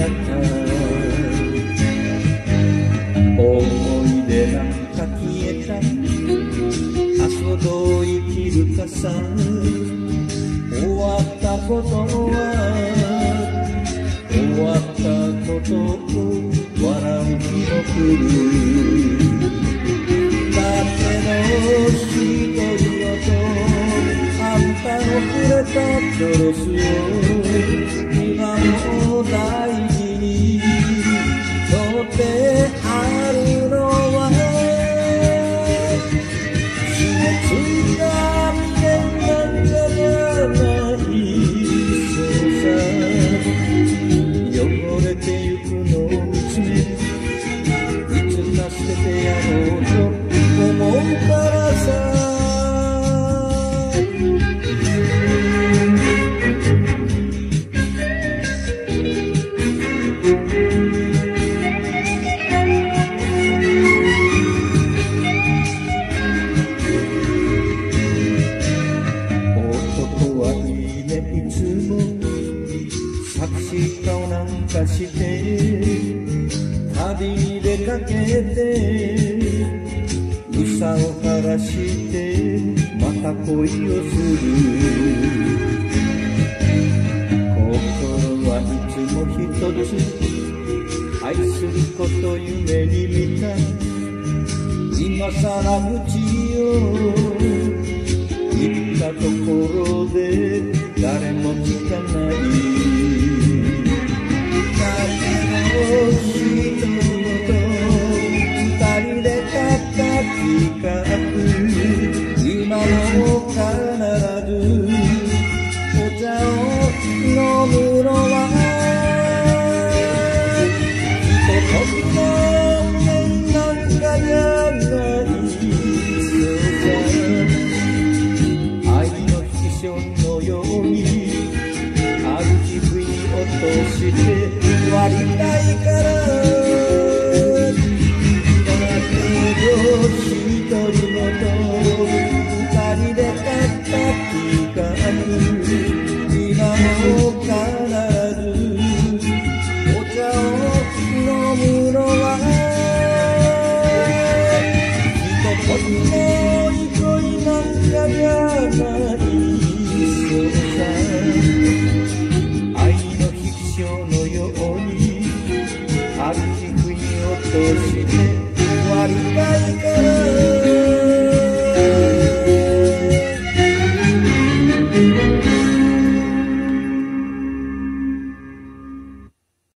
った思い出なんか消えた明日をどう生きるかさ終わったことは終わったことを笑う日も来るだけど一人ごとあんたのくれたチョロスを今も大事に取ってあるのは血のついた未練なんかじゃないそうさ汚れてゆくのを見つめいつか捨ててやろうと思うからさ顔なんかして旅に出かけて憂さを晴らしてまた恋をする心はいつも一つ愛すること夢に見た今さら口を言ったところで誰も聞かない今も必ずお茶を飲むのはひとときの縁なんかじゃないそうさ愛のフィクションのようにある日不意に落として割りたいからだけど一人ごと二人で買ったティーカップ今も必ずお茶を飲むのはひとときの恋なんかじゃないそうさ愛のフィクションのようにある日不意に落とし